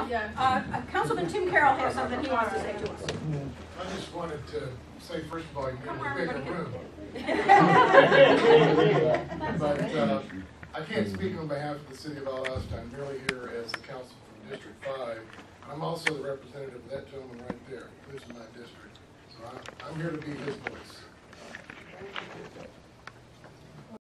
Yeah. Councilman Tim Carroll has something he wants to say to us. I just wanted to say, first of all, you Come need on, a bigger everybody. room. But I can't speak on behalf of the city of Valdosta. I'm merely here as the council from District 5. I'm also the representative of that gentleman right there. This is my district. So I'm here to be his voice.